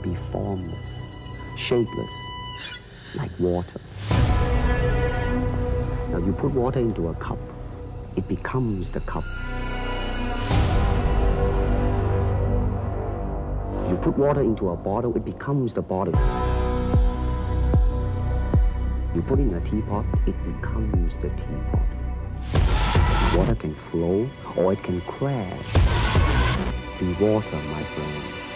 be formless, shapeless, like water. Now you put water into a cup, it becomes the cup. You put water into a bottle, it becomes the bottle. You put in a teapot, it becomes the teapot. Water can flow or it can crash. Be water, my friend.